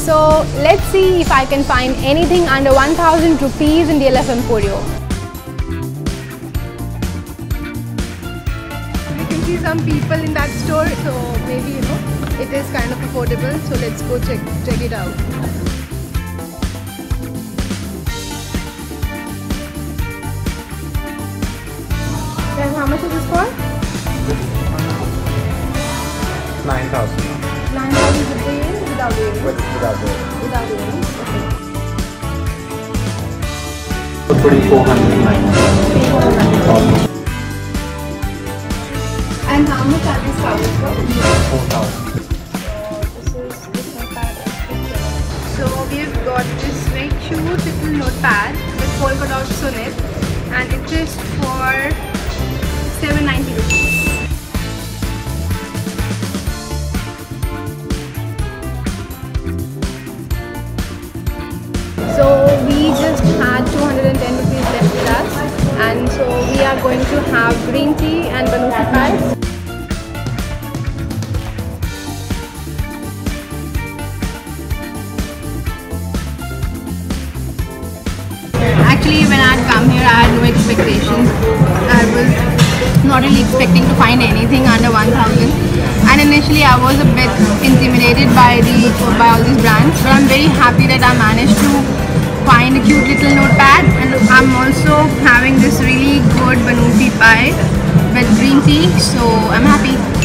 So let's see if I can find anything under 1000 rupees in DLF Emporio. You can see some people in that store, so maybe it is kind of affordable. So let's go check it out. Then how much is this for? 9,000. 9,000 rupees without the earrings? Without the earrings. Without the earrings? Okay. Pretty 490. And how much are these flowers for? 4,000. This notepad. So we've got this very cute little notepad with polka dots on it, and it is for 790 rupees. So we just had 210 rupees left with us, and so we are going to have green tea and banuti pies. Actually, when I had come here, I had no expectations. I was not really expecting to find anything under 1000, and initially I was a bit intimidated by all these brands, but I'm very happy that I managed to find a cute little notepad, and I'm also having this really good banuti pie with green tea, so I'm happy.